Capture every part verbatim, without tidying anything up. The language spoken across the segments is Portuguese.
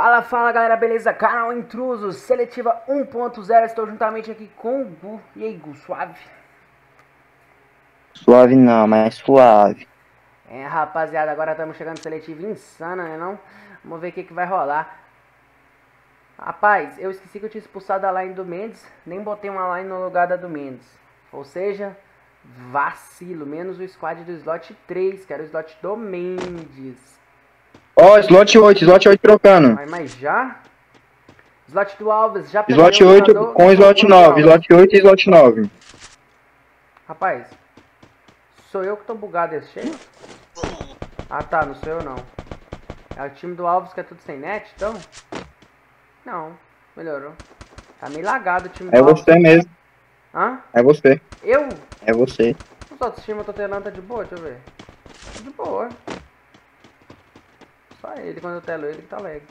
Fala, fala galera, beleza? Canal Intrusos, seletiva um ponto zero, estou juntamente aqui com o Gu. E aí, Gu, suave? Suave não, mas suave. É, rapaziada, agora estamos chegando em seletiva insana, né não? Vamos ver o que, que vai rolar. Rapaz, eu esqueci que eu tinha expulsado a line do Mendes, nem botei uma line no lugar da do Mendes. Ou seja, vacilo, menos o squad do slot três, que era o slot do Mendes. Ó, oh, slot oito, slot oito trocando. Mas, mas já? Slot do Alves, já perdeu slot oito o com slot nove, slot oito e slot nove. Rapaz, sou eu que tô bugado desse jeito? Ah tá, não sou eu não. É o time do Alves que é tudo sem net, então? Não, melhorou. Tá meio lagado o time do É Alves. você mesmo. Hã? É você. Eu? É você. Os outros times eu tô telando, tá de boa, deixa eu ver. Tá de boa. Só ele, quando eu telo ele, que tá lag.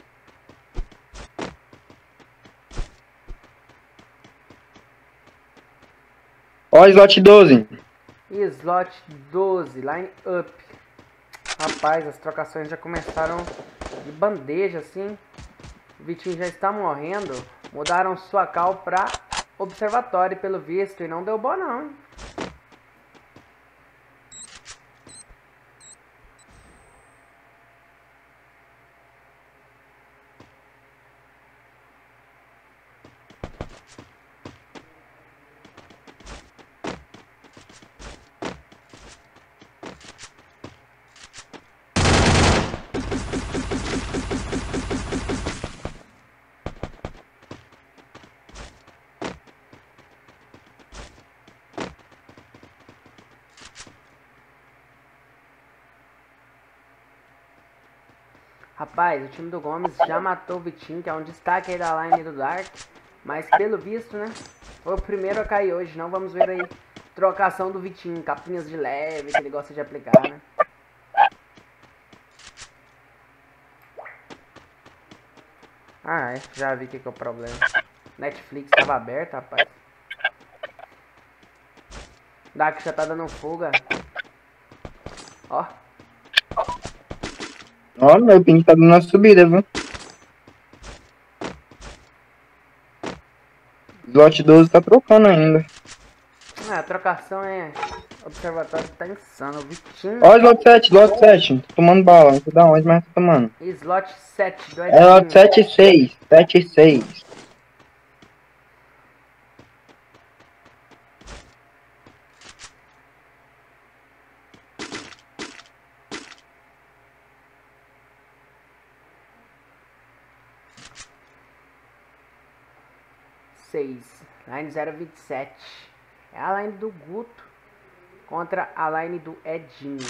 Ó, slot doze. Slot doze, line up. Rapaz, as trocações já começaram de bandeja, assim. O Vitinho já está morrendo. Mudaram sua cal pra observatório, pelo visto. E não deu bom, não, hein? Rapaz, o time do Gomes já matou o Vitinho, que é um destaque aí da line do Dark. Mas pelo visto, né, foi o primeiro a cair hoje. Não vamos ver aí trocação do Vitinho, capinhas de leve, que ele gosta de aplicar, né. Ah, é, já vi o que, que é o problema. Netflix estava aberto, rapaz. Dark já tá dando fuga. Ó. Ó, meu ping tá dando uma subida, viu? Slot doze tá trocando ainda. Ah, a trocação é... Observatório tá insano. O Vitinho... Ó, slot sete, slot sete. Tô tomando bala, não sei da onde, mas tô tomando. Slot sete do É slot sete e seis. sete e seis. seis. Line zero vinte e sete. É a line do Guto contra a line do Edinho.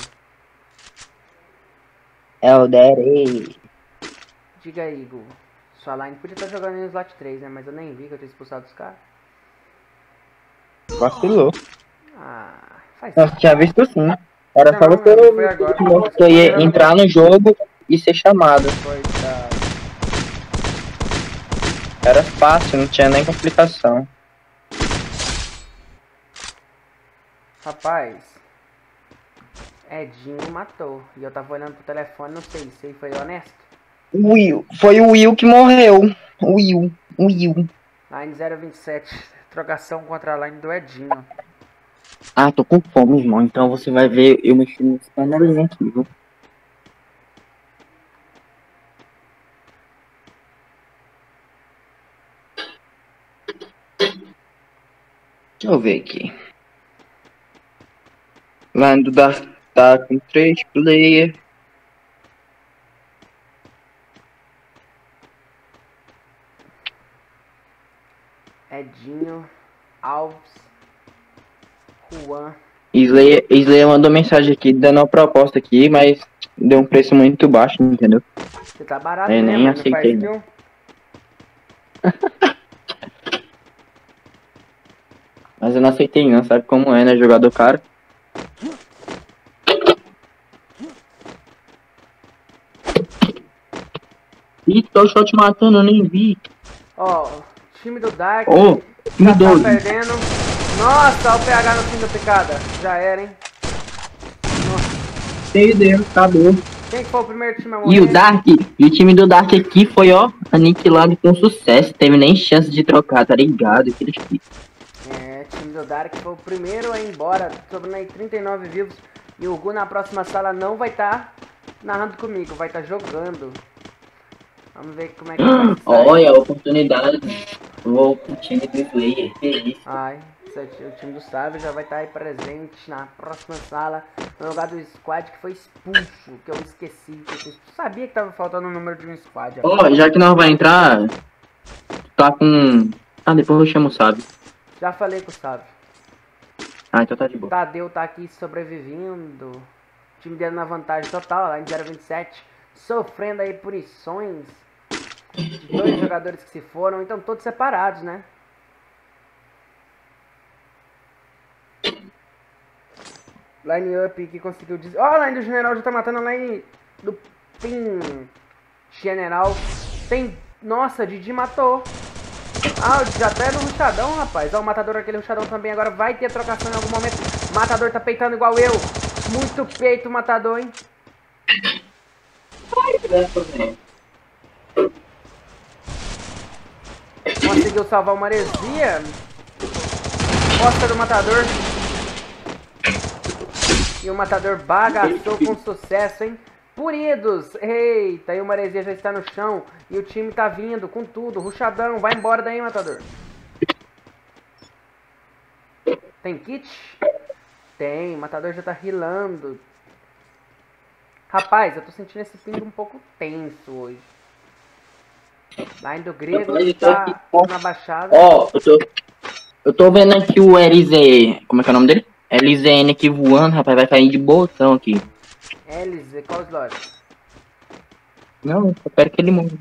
É o Derei. Diga aí, Gu. Sua line podia estar jogando no slot três, né? Mas eu nem vi que eu tinha expulsado os caras. Vacilou. Ah, faz Nossa, tinha visto sim. Era só você eu ia entrar no jogo e ser chamado. Coitado. Era fácil, não tinha nem complicação. Rapaz, Edinho matou. E eu tava olhando pro telefone, não sei se ele foi honesto. Will, foi o Will que morreu. Will, Will. Line zero vinte e sete, trocação contra a line do Edinho. Ah, tô com fome, irmão. Então você vai ver eu mexendo nesse panelinho aqui, viu? Deixa eu ver aqui. Line do Dark tá com três player. Edinho, Alves, Juan. Slayer, Slayer mandou mensagem aqui, dando uma proposta aqui, mas deu um preço muito baixo, entendeu? Você tá barato, eu né, nem mano? aceitei. Faz Mas eu não aceitei não, sabe como é, né? Jogador caro. Ih, tô só te matando, eu nem vi. Ó, o time do Dark oh, já tá perdendo. Nossa, o P H no fim da picada. Já era, hein? Perdeu, acabou. Quem que foi o primeiro time a morrer? E o Dark, e o time do Dark aqui foi, ó, aniquilado com sucesso. Teve nem chance de trocar, tá ligado? Que difícil. É, o time do Dark foi o primeiro a ir embora, sobrando aí trinta e nove vivos. E o Gu na próxima sala não vai estar tá narrando comigo, vai estar tá jogando. Vamos ver como é que vai sair. Olha a oportunidade. Vou pro time do Slayer, feliz. Ai, o time do Sávio já vai estar tá aí presente na próxima sala. No lugar do squad que foi expulso, que eu esqueci. Que eu sabia que tava faltando o número de um squad. Ó, oh, já que nós vai entrar, tá com... Ah, depois eu chamo o Sávio. Já falei com o Sávio. Ah, então tá de boa. Tadeu tá aqui sobrevivendo. O time dele na vantagem total, lá em zero vinte e sete. Sofrendo aí punições. Dois jogadores que se foram, então todos separados, né? Line up que conseguiu dizer. Ó, oh, a line do general já tá matando a line do Pin General. Tem. Nossa, Didi matou. Ah, já até no ruchadão, rapaz. Ó, o matador aquele ruchadão também. Agora vai ter trocação em algum momento. Matador tá peitando igual eu. Muito peito, matador, hein? Conseguiu salvar uma heresia. Costa do matador. E o matador bagaçou com sucesso, hein? Punidos! Eita, e o Maresia já está no chão. E o time tá vindo com tudo. Ruchadão, vai embora daí, matador. Tem kit? Tem, o matador já tá rilando. Rapaz, eu tô sentindo esse ping um pouco tenso hoje. Line do grego tá na baixada. Ó, oh, eu tô... Eu tô vendo aqui o L Z... Como é que é o nome dele? L Z N aqui voando, rapaz. Vai cair de botão aqui. L Z, qual slot? Não, eu quero que ele morra.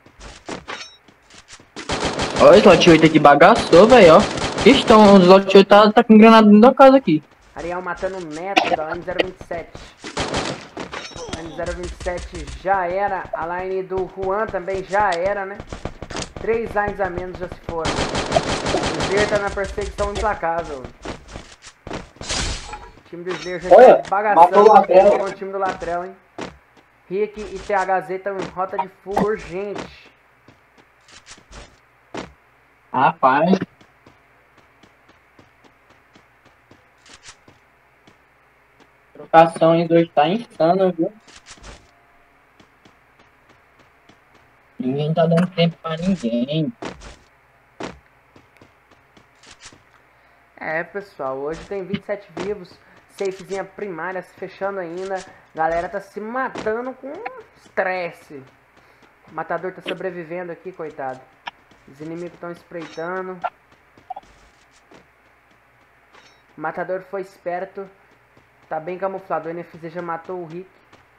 Olha o slot oito aqui bagaçou, velho, ó. Estão, o slot oito tá, tá com granada dentro da casa aqui. Ariel matando o Neto da line zero vinte e sete. Line zero vinte e sete já era. A line do Juan também já era, né? Três lines a menos já se foram. O Slayer tá na perseguição implacável. O time do Slayer já Olha, está bagaçando com o time do Latrell, hein? Rick e T H Z estão em rota de fuga urgente. Rapaz. Trocações hoje tá insano, viu? Ninguém tá dando tempo pra ninguém. É, pessoal, hoje tem vinte e sete vivos. Safezinha primária se fechando ainda. Galera tá se matando com estresse. O matador tá sobrevivendo aqui, coitado. Os inimigos estão espreitando. O matador foi esperto. Tá bem camuflado. O N F Z já matou o Rick.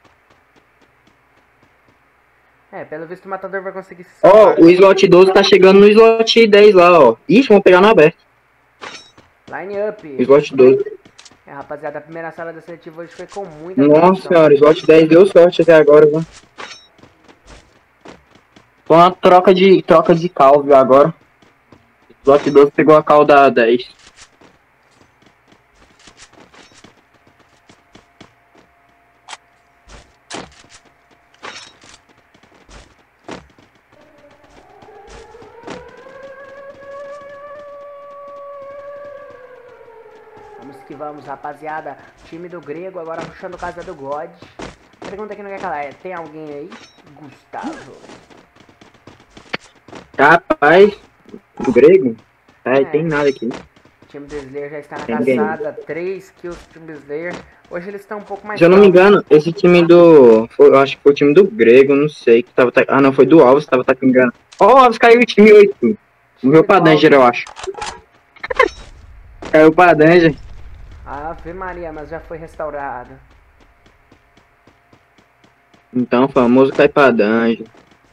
É, pelo visto o matador vai conseguir se salvar. Ó, oh, o slot doze tá chegando no slot dez lá, ó. Ixi, vamos pegar no aberto. Line up. Slot doze. É, rapaziada, a primeira sala da seletiva hoje foi com muita Nossa atenção. senhora, slot dez deu sorte até agora, viu? Foi uma troca de, troca de cal, viu, agora. Slot doze pegou a cal da dez. Vamos que vamos, rapaziada. Time do Grego agora puxando casa do God. Pergunta aqui no que é calar. Tem alguém aí? Gustavo. Rapaz, o grego? É, É. tem nada aqui. O time do Slayer já está na Tem ninguém. caçada. três kills do time do Slayer. Hoje eles estão um pouco mais Se eu não me calmos. engano, esse time do... Foi, eu acho que foi o time do grego, não sei. Que tava, ah, não, foi do Alves, tava tá engano. Ó, o Alves caiu o time oito. Morreu pra Danger, eu acho. Caiu pra Danger. Ave Maria, mas já foi restaurado. Então, famoso cai pra Danger.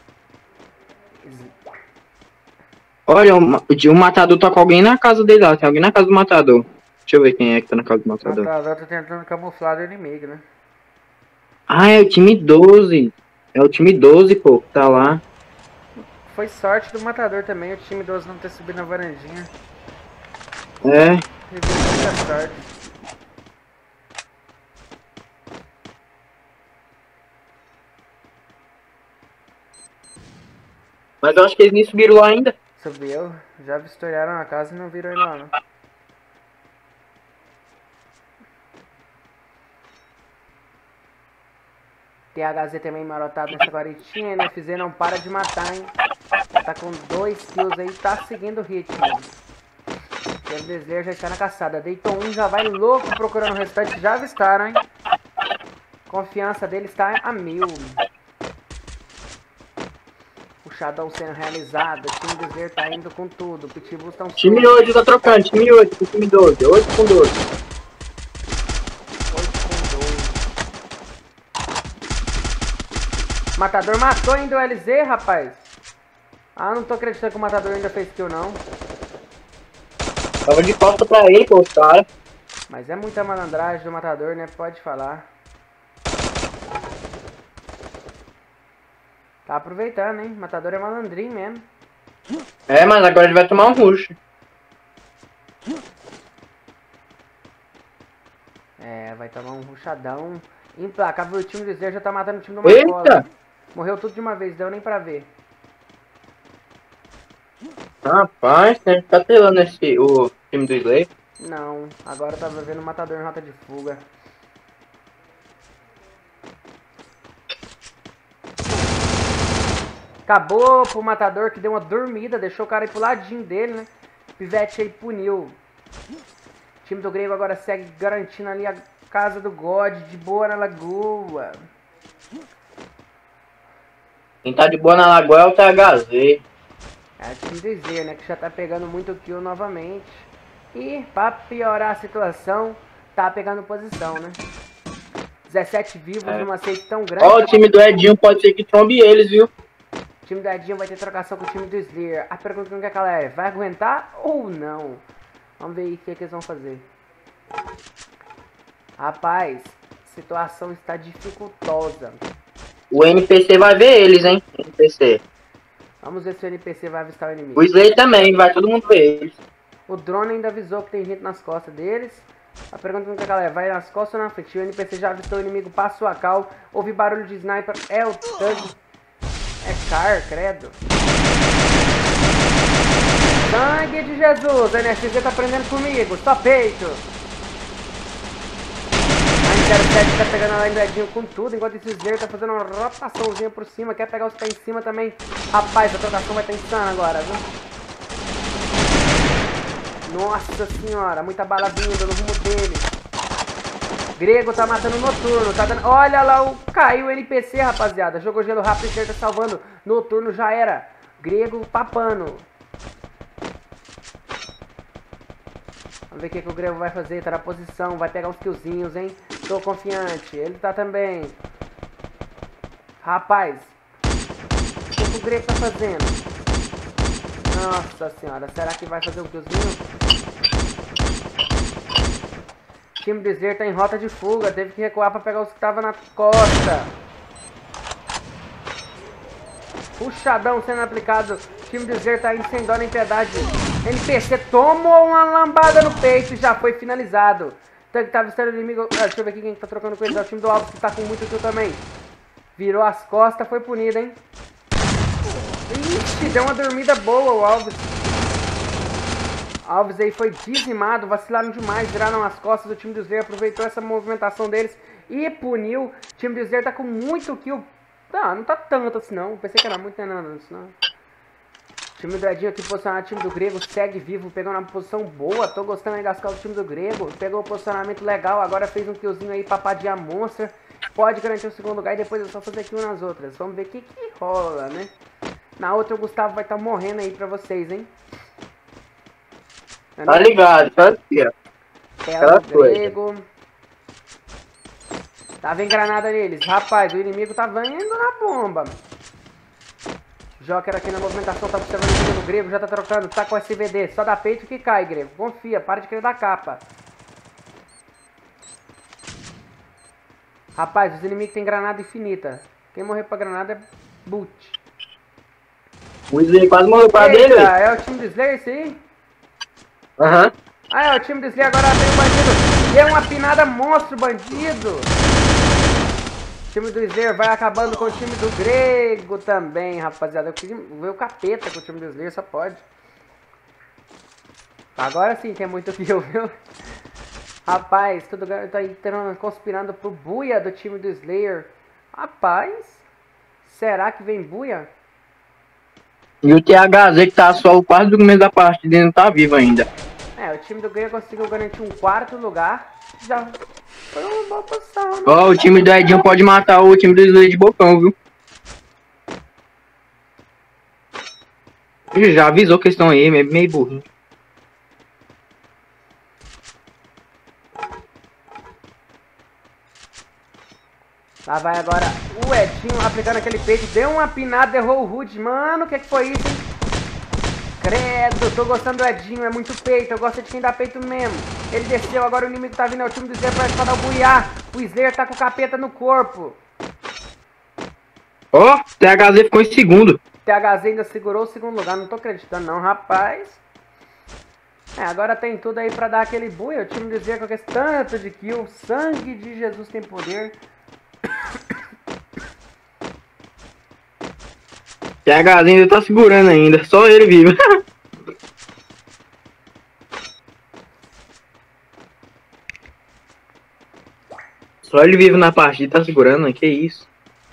Olha, o, ma- o matador tá com alguém na casa dele lá. Tem alguém na casa do matador. Deixa eu ver quem é que tá na casa do O matador. matador tá tentando camuflar o inimigo, né? Ah, é o time doze. É o time doze, pô, que tá lá. Foi sorte do matador também, o time doze não ter subido na varandinha. É. Teve muita sorte. Mas eu acho que eles nem subiram lá ainda. Subiu. Já vistoriaram a casa e não viram ele lá, não. T H Z também marotado nessa guaritinha. N F Z não para de matar, hein. Tá com dois kills aí, tá seguindo o ritmo. O Desler já está na caçada. Deitou um, já vai louco procurando o restante. Já avistaram, hein. Confiança dele está a mil. Puxadão sendo realizado. O time Desler tá indo com tudo. Pitbulls estão... Time oito tá trocando. Time oito com time doze. oito com doze. Matador matou ainda o L Z, rapaz. Ah, não tô acreditando que o Matador ainda fez kill, não. Tava de costa pra ele, pô, cara. Mas é muita malandragem do Matador, né? Pode falar. Tá aproveitando, hein? Matador é malandrinho mesmo. É, mas agora ele vai tomar um rush. É, vai tomar um rushadão. Implacável, o time do Zé já tá matando o time do Marcola. Eita! Morreu tudo de uma vez, deu nem pra ver. Rapaz, tem que ficar telando esse, o time do Slay. Não, agora tá vendo o Matador em rota de fuga. Acabou pro Matador, que deu uma dormida, deixou o cara ir pro ladinho dele, né? O Pivete aí puniu. O time do Grego agora segue garantindo ali a casa do God, de boa na lagoa. Quem tá de boa na lagoa é o T H Z. É o time do Z, né? Que já tá pegando muito kill novamente. E pra piorar a situação, tá pegando posição, né? dezessete vivos É. numa safe tão grande. Ó, o time do Edinho pode ser que trombe eles, viu? O time do Edinho vai ter trocação com o time do Slayer. A pergunta que ela é, vai aguentar ou não? Vamos ver aí o que, que eles vão fazer. Rapaz, a situação está dificultosa. O N P C vai ver eles, hein? N P C. Vamos ver se o N P C vai avistar o inimigo. O Slay também, vai todo mundo ver eles. O drone ainda avisou que tem gente nas costas deles. A pergunta que ela é, vai nas costas ou na frente? O N P C já avistou o inimigo, passa o A K. Ouve barulho de sniper, é o Thug. É Car, credo. Sangue de Jesus, a N F Z tá prendendo comigo, só peito. A zero sete tá pegando a Edinho com tudo, enquanto esse Slayer tá fazendo uma rotaçãozinha por cima, quer pegar os pés em cima também. Rapaz, a trocação vai estar insana agora, viu? Nossa senhora, muita bala vindo no rumo dele. Grego tá matando o Noturno, tá dando... Olha lá, o... caiu o N P C, rapaziada. Jogou gelo rápido, o tá salvando. Noturno já era. Grego papando. Vamos ver o que, que o Grego vai fazer. Tá na posição, vai pegar uns killzinhos, hein. Tô confiante. Ele tá também. Rapaz. O que, que o Grego tá fazendo? Nossa senhora, será que vai fazer um killzinho? O time do Slayer tá em rota de fuga, teve que recuar pra pegar os que estavam na costa. Puxadão sendo aplicado. O time do Slayer tá indo sem dó nem piedade. N P C tomou uma lambada no peito e já foi finalizado. Então ele tá avistando o inimigo. Ah, deixa eu ver aqui quem tá trocando com ele. É o time do Alves que tá com muito kill também. Virou as costas, foi punido, hein. Ixi, deu uma dormida boa o Alves. Alves aí foi dizimado, vacilaram demais, viraram as costas. O time do Slayer aproveitou essa movimentação deles e puniu. O time do Slayer tá com muito kill. Não, não tá tanto assim não. Pensei que era muito, não é nada assim não. O time do Edinho aqui posicionado, o time do Grego segue vivo, pegou uma posição boa. Tô gostando aí das calças do time do Grego. Pegou o posicionamento legal, agora fez um killzinho aí pra padear Monster. Pode garantir o segundo lugar e depois é só fazer kill nas outras. Vamos ver o que que rola, né? Na outra o Gustavo vai estar tá morrendo aí pra vocês, hein? Tá ligado, tá ligado. É o Grego. Tava em granada neles. Rapaz, o inimigo tava indo na bomba. Joker aqui na movimentação, tá observando o inimigo. Grego já tá trocando, tá com S V D. Só dá peito que cai, Grego. Confia, para de querer dar capa. Rapaz, os inimigos têm granada infinita. Quem morrer pra granada é boot. O Slayer quase morreu pra dele, velho. É o time do Slayer esse aí? Aham. Uhum. Ah, é o time do Slayer, agora tem o bandido. E é uma pinada monstro, bandido. O time do Slayer vai acabando com o time do Grego também, rapaziada. Eu queria ver o capeta com o time do Slayer, só pode. Agora sim tem muito kill, viu? Rapaz, tudo tá aí conspirando pro buia do time do Slayer. Rapaz, será que vem buia? E o T H Z que tá só quase do começo da partida e não tá vivo ainda. É, o time do Grego conseguiu garantir um quarto lugar. Já foi uma boa posição, né? Ó, o time do Edinho pode matar o time do Slayer de bocão, viu? Ele já avisou que eles estão aí, meio, meio burrinho. Lá vai agora o Edinho aplicando aquele peito. Deu uma pinada, errou o Hood. Mano, o que, que foi isso, hein? Credo, tô gostando do Edinho, é muito peito. Eu gosto de quem dá peito mesmo. Ele desceu, agora o inimigo tá vindo. É o time do Slayer pra dar o buiá. O Slayer tá com o capeta no corpo. Ó, oh, T H Z ficou em segundo. T H Z ainda segurou o segundo lugar. Não tô acreditando não, rapaz. É, agora tem tudo aí pra dar aquele buia. O time do Slayer com esse tanto de kill. Sangue de Jesus tem poder. T H Z ainda tá segurando ainda, só ele vivo. Só ele vivo na partida, tá segurando, que isso.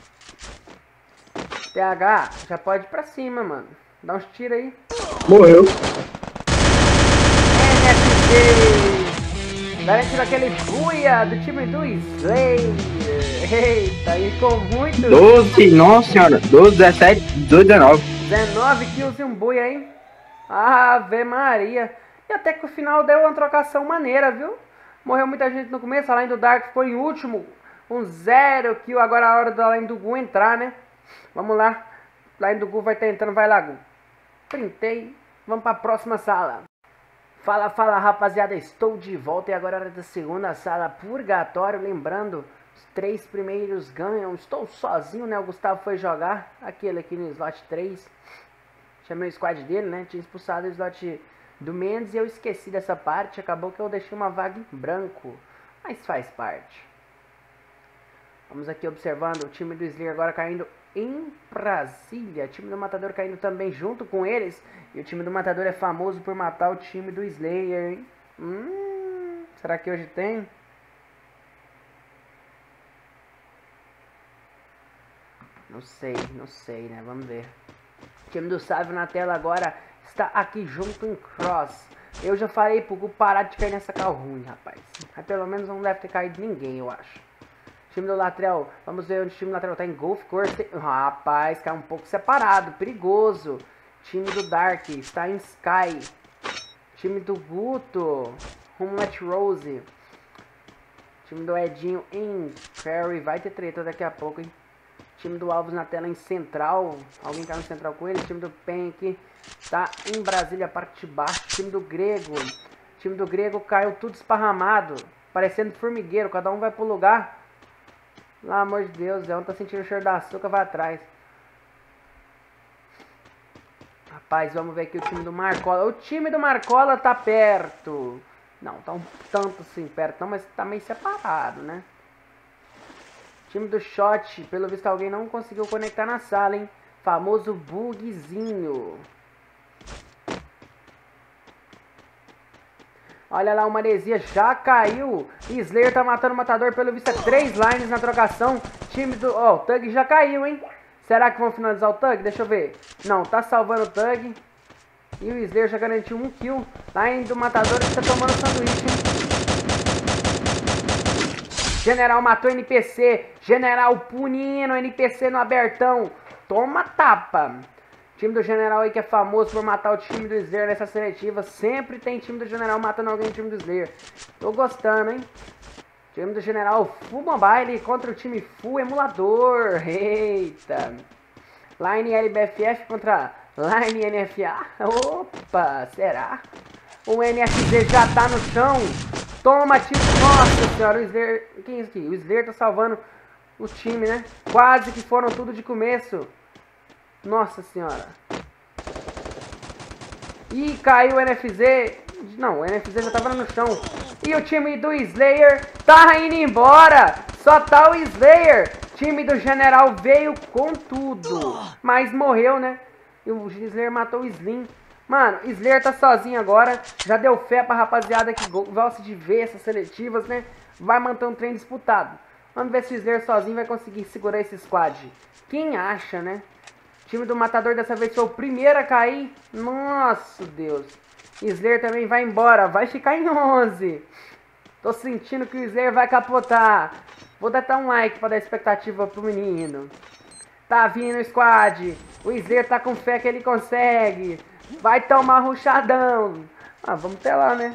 T H, já pode ir pra cima, mano. Dá uns tiros aí. Morreu. N F C! Garantindo aquele buia do time do Slayer. Eita, e com muito... doze, nossa senhora. doze, dezessete, dezoito, dezenove. dezenove kills e um buia, hein? Ave Maria. E até que o final deu uma trocação maneira, viu? Morreu muita gente no começo. A Line do Dark ficou em último. Um zero kill. Agora é a hora da Line do Gu entrar, né? Vamos lá. Line do Gu vai tentando. Vai lá, Gu. Printei. Vamos pra próxima sala. Fala, fala, rapaziada. Estou de volta. E agora é a hora da segunda sala. Purgatório. Lembrando... Os três primeiros ganham. Estou sozinho, né? O Gustavo foi jogar. Aquele aqui no slot três. Chamei o squad dele, né? Tinha expulsado o slot do Mendes e eu esqueci dessa parte. Acabou que eu deixei uma vaga em branco. Mas faz parte. Vamos aqui observando o time do Slayer agora caindo em Brasília. O time do Matador caindo também junto com eles. E o time do Matador é famoso por matar o time do Slayer, hein? Hum, será que hoje tem? Não sei, não sei, né? Vamos ver. O time do Sávio na tela agora está aqui junto em Cross. Eu já falei pro Gu parar de cair nessa cal ruim, rapaz. Mas pelo menos não deve ter caído ninguém, eu acho. O time do Latrell, vamos ver onde o time do Latrell tá em Golf Course. Rapaz, caiu um pouco separado, perigoso. O time do Dark está em Sky. O time do Guto, Homelet Rose. O time do Edinho em Prairie. Vai ter treta daqui a pouco, hein? Time do Alves na tela em Central. Alguém tá no Central com ele. Time do Pen aqui tá em Brasília, a parte de baixo. Time do Grego. Time do Grego caiu tudo esparramado. Parecendo formigueiro. Cada um vai pro lugar. Pelo amor de Deus. É um tá sentindo o cheiro da açúcar, vai atrás. Rapaz, vamos ver aqui o time do Marcola. O time do Marcola tá perto. Não, tá um tanto assim perto não, mas tá meio separado, né? Time do Shot, pelo visto alguém não conseguiu conectar na sala, hein? Famoso bugzinho. Olha lá, o Maresia já caiu. Slayer tá matando o Matador, pelo visto é três lines na trocação. Time do... Ó, oh, o Thug já caiu, hein? Será que vão finalizar o Thug? Deixa eu ver. Não, tá salvando o Thug. E o Slayer já garantiu um kill. Line do Matador que tá tomando sanduíche, hein? General matou N P C. General punindo N P C no abertão. Toma tapa. Time do General aí que é famoso por matar o time do Slayer nessa seletiva. Sempre tem time do General matando alguém no time do Slayer. Tô gostando, hein? Time do General Full Mobile contra o time Full Emulador. Eita. Line L B F F contra Line N F A. Opa, será? O N F Z já tá no chão. Toma, tiro. Nossa senhora, o Slayer... Quem é isso aqui? O Slayer tá salvando o time, né? Quase que foram tudo de começo. Nossa senhora. Ih, caiu o N F Z. Não, o N F Z já tava no chão. E o time do Slayer tá indo embora. Só tá o Slayer. Time do General veio com tudo, mas morreu, né? E o Slayer matou o Slim. Mano, o Slayer tá sozinho agora. Já deu fé pra rapaziada que gosta de ver essas seletivas, né? Vai manter um trem disputado. Vamos ver se o Slayer sozinho vai conseguir segurar esse squad. Quem acha, né? O time do Matador dessa vez foi o primeiro a cair. Nossa, Deus. Slayer também vai embora. Vai ficar em onze. Tô sentindo que o Slayer vai capotar. Vou dar um like pra dar expectativa pro menino. Tá vindo o squad. O Slayer tá com fé que ele consegue. Vai tomar ruchadão. Ah, vamos telar, né?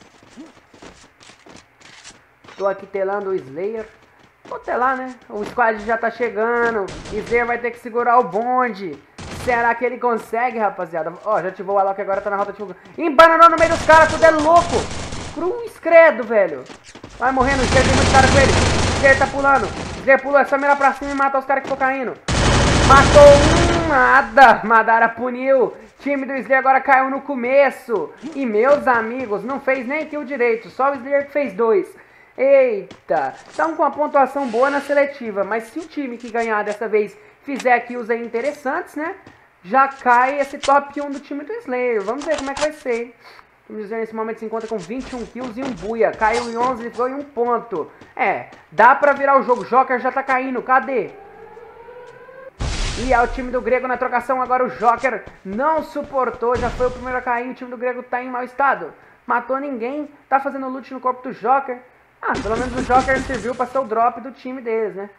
Tô aqui telando o Slayer. Vou telar, né? O squad já tá chegando. O Slayer vai ter que segurar o bonde. Será que ele consegue, rapaziada? Ó, já ativou o Alok agora, tá na rota de... Embananou no meio dos caras, tudo é louco. Cruz credo, velho. Vai morrendo, o Slayer tem muito cara com ele. O Slayer tá pulando. O Slayer pulou, é só mirar pra cima e matar os caras que estão caindo. Matou um, nada. Madara puniu. O time do Slayer agora caiu no começo. E meus amigos, não fez nem kill direito. Só o Slayer que fez dois. Eita. Estão com uma pontuação boa na seletiva. Mas se o time que ganhar dessa vez fizer kills aí interessantes, né? Já cai esse top um do time do Slayer. Vamos ver como é que vai ser, hein? O time do Slayer nesse momento se encontra com vinte e um kills e um buia. Caiu em onze e ficou em um ponto. É, dá pra virar o jogo. Joker já tá caindo. Cadê? E é o time do Grego na trocação. Agora o Joker não suportou. Já foi o primeiro a cair. O time do Grego tá em mau estado. Matou ninguém. Tá fazendo loot no corpo do Joker. Ah, pelo menos o Joker serviu pra ser o drop do time deles, né?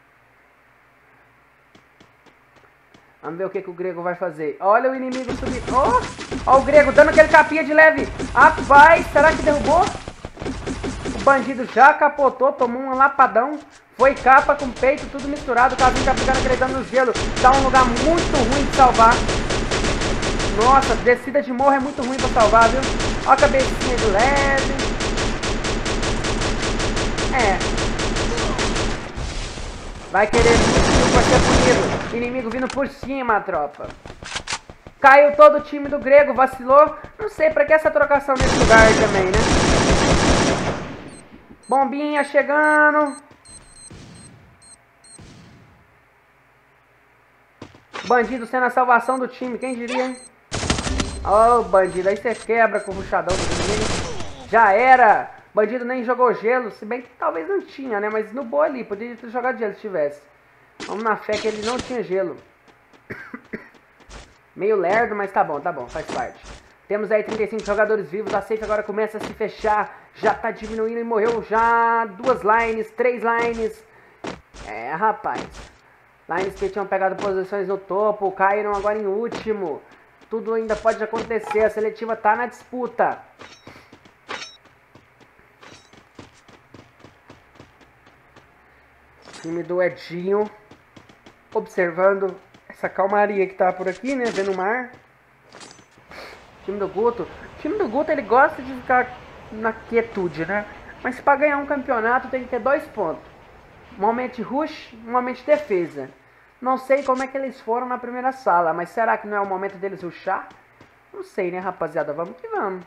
Vamos ver o que, que o Grego vai fazer. Olha o inimigo subindo. Oh, olha o Grego dando aquele capinha de leve. Rapaz, será que derrubou? O bandido já capotou, tomou um lapadão. Foi capa com peito, tudo misturado. O Casinho tá pegando aquele dano no gelo. Tá um lugar muito ruim de salvar. Nossa, descida de morro é muito ruim pra salvar, viu? Olha a cabecinha de leve. É. Vai querer muito pra ser punido. Inimigo vindo por cima, tropa. Caiu todo o time do Grego, vacilou. Não sei pra que essa trocação nesse lugar também, né? Bombinha chegando. Bandido sendo a salvação do time, quem diria, hein? Ó, oh, bandido, aí você quebra com o ruchadão do time. Já era. Bandido nem jogou gelo, se bem que talvez não tinha, né? Mas no boa ali, poderia ter jogado gelo se tivesse. Vamos na fé que ele não tinha gelo. Meio lerdo, mas tá bom, tá bom, faz parte. Temos aí trinta e cinco jogadores vivos, a safe agora começa a se fechar. Já tá diminuindo e morreu já duas lines, três lines. É, rapaz. Lines que tinham pegado posições no topo, caíram agora em último. Tudo ainda pode acontecer, a seletiva tá na disputa. Time do Edinho, observando essa calmaria que tá por aqui, né, vendo o mar. Time do Guto, o time do Guto ele gosta de ficar na quietude, né, mas para ganhar um campeonato tem que ter dois pontos. Um momento de rush, um momento de defesa. Não sei como é que eles foram na primeira sala, mas será que não é o momento deles rushar? Não sei, né, rapaziada, vamos que vamos.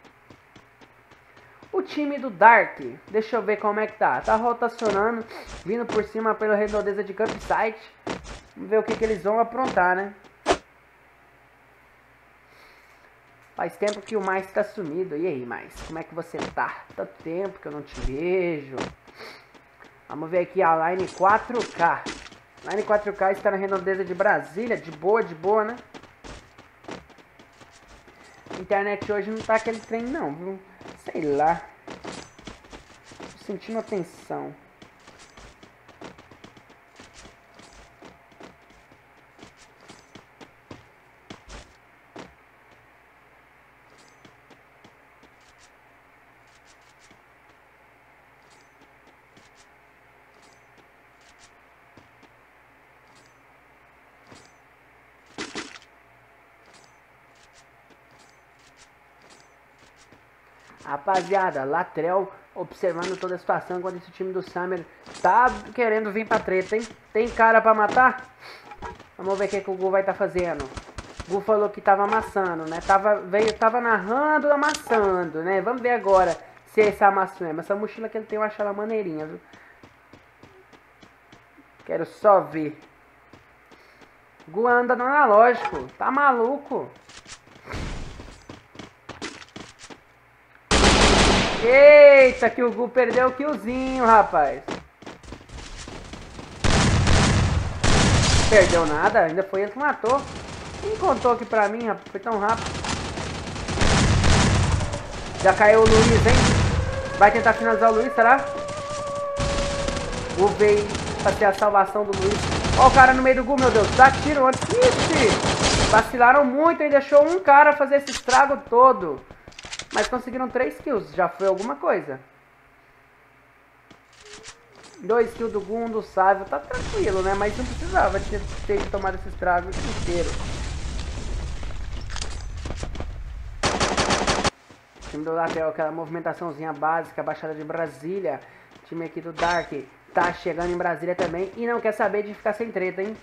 O time do Dark, deixa eu ver como é que tá. Tá rotacionando, vindo por cima pela redondeza de campsite. Vamos ver o que, que eles vão aprontar, né? Faz tempo que o Mais tá sumido. E aí, Mais? Como é que você tá? Tanto tempo que eu não te vejo. Vamos ver aqui a Line quatro K. Line quatro K está na redondeza de Brasília. De boa, de boa, né? A internet hoje não tá aquele trem não, viu? Sei lá. Tô sentindo a tensão. Rapaziada, Latrell observando toda a situação enquanto esse time do Summer tá querendo vir pra treta, hein? Tem cara pra matar? Vamos ver o que, que o Gu vai estar tá fazendo. O Gu falou que tava amassando, né? Tava, veio, tava narrando, amassando, né? Vamos ver agora se esse amasso mesmo. Essa mochila que ele tem eu acho ela maneirinha, viu? Quero só ver. Gu anda no analógico. Tá maluco? Eita, que o Gu perdeu o killzinho, rapaz. Perdeu nada, ainda foi ele que matou. Quem contou aqui pra mim, rapaz? Foi tão rápido. Já caiu o Luiz, hein? Vai tentar finalizar o Luiz, será? O veio pra ter a salvação do Luiz. Ó o cara no meio do Gu, meu Deus. Dá tiro antes. Ixi! Vacilaram muito e deixou um cara fazer esse estrago todo. Mas conseguiram três kills. Já foi alguma coisa. dois kills do Gu, um do Sávio. Tá tranquilo, né? Mas não precisava ter, ter tomado esse estrago inteiro. O time do Latel, aquela movimentaçãozinha básica, Baixada de Brasília. O time aqui do Dark tá chegando em Brasília também e não quer saber de ficar sem treta, hein?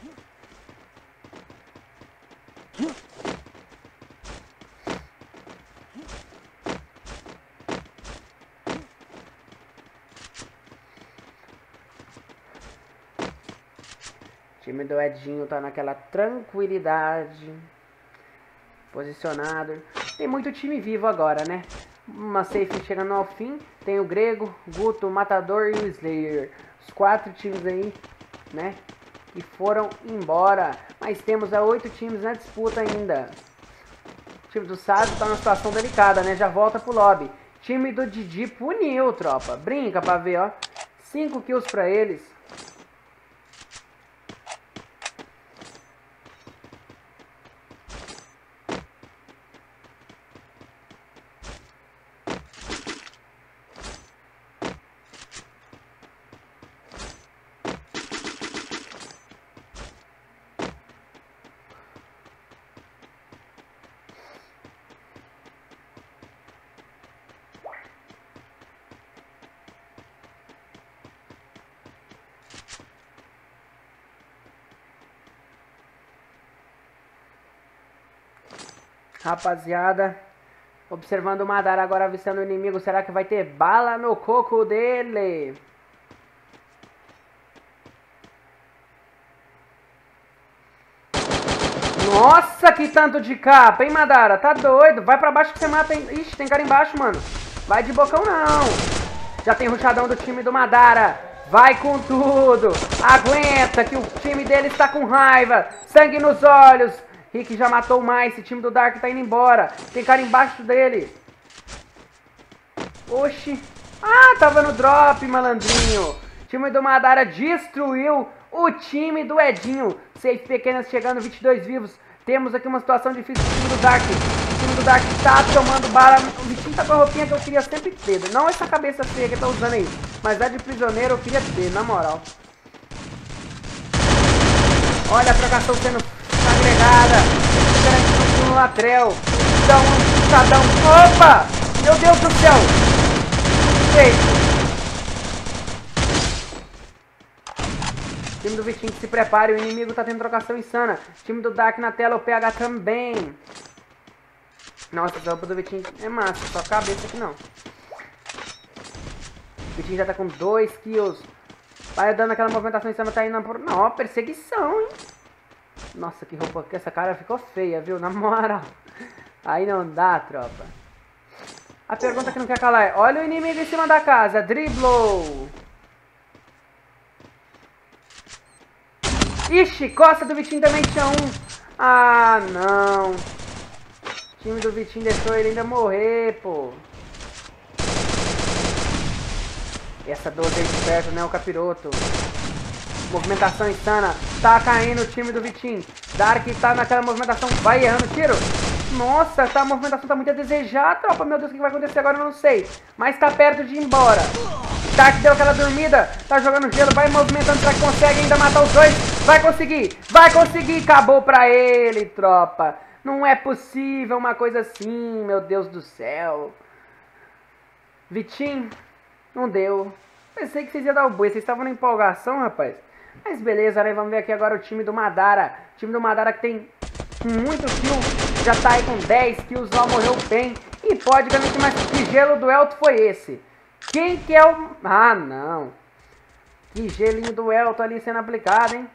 O time do Edinho tá naquela tranquilidade. Posicionado. Tem muito time vivo agora, né? Uma safe chegando ao fim. Tem o Grego, Guto, o Matador e o Slayer. Os quatro times aí, né? Que foram embora. Mas temos a oito times na disputa ainda. O time do Sábio tá numa situação delicada, né? Já volta pro lobby. Time do Didi puniu, tropa. Brinca pra ver, ó. cinco kills pra eles. Rapaziada, observando o Madara agora avistando o inimigo. Será que vai ter bala no coco dele? Nossa, que tanto de capa, hein, Madara? Tá doido? Vai pra baixo que você mata, hein? Ixi, tem cara embaixo, mano. Vai de bocão, não. Já tem rushadão do time do Madara. Vai com tudo. Aguenta que o time dele está com raiva. Sangue nos olhos. Rick já matou mais. Esse time do Dark tá indo embora. Tem cara embaixo dele. Oxi. Ah, tava no drop, malandrinho. O time do Madara destruiu o time do Edinho. Seis pequenas chegando, vinte e dois vivos. Temos aqui uma situação difícil do time do Dark. O time do Dark tá tomando bala. O Vitinho tá com a roupinha que eu queria sempre ter. Não essa cabeça feia que tá usando aí. Mas a de prisioneiro eu queria ter, na moral. Olha a trocação sendo agregada. Garantindo no latrel. Dá um puxadão. Opa! Meu Deus do céu! Feito. Time do Vitinho que se prepare, o inimigo tá tendo trocação insana. Time do Dark na tela, o P H também. Nossa, essa roupa do Vitinho é massa, só a cabeça que não. O Vitinho já tá com dois kills. Vai dando aquela movimentação insana, tá indo por... Não, perseguição, hein? Nossa, que roupa que essa cara ficou feia, viu? Na moral. Aí não dá, tropa. A pergunta que não quer calar é: olha o inimigo em cima da casa, driblou. Ixi, costa do Vitinho também tinha um. Ah, não. O time do Vitinho deixou ele ainda morrer, pô. Essa doze aí de perto, né, o capiroto. Movimentação insana. Tá caindo o time do Vitinho. Dark tá naquela movimentação, vai errando tiro. Nossa, essa movimentação tá muito a desejar, tropa. Meu Deus, o que vai acontecer agora eu não sei. Mas tá perto de ir embora. Dark deu aquela dormida, tá jogando gelo, vai movimentando, será que consegue ainda matar os dois? Vai conseguir, vai conseguir, acabou pra ele, tropa. Não é possível uma coisa assim, meu Deus do céu. Vitinho, não deu. Pensei que vocês iam dar o boi, vocês estavam na empolgação, rapaz. Mas beleza, né, vamos ver aqui agora o time do Madara. O time do Madara que tem muito kill, já tá aí com dez kills, lá morreu bem. E pode garantir mais que gelo do Elto foi esse. Quem que é o... Ah, não. Que gelinho do Elton ali sendo aplicado, hein?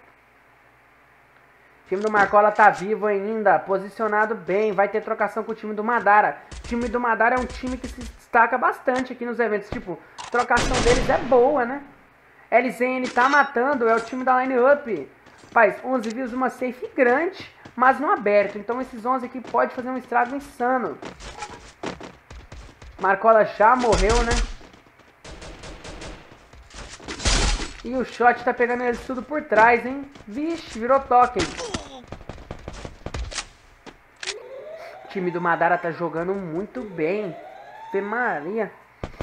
O time do Marcola tá vivo ainda, posicionado bem, vai ter trocação com o time do Madara. O time do Madara é um time que se destaca bastante aqui nos eventos, tipo, a trocação deles é boa, né? L Z N tá matando, é o time da line up. Rapaz, onze views, uma safe grande, mas não aberto, então esses onze aqui pode fazer um estrago insano. Marcola já morreu, né? E o shot tá pegando eles tudo por trás, hein? Vixe, virou token. O time do Madara tá jogando muito bem. Ave Maria.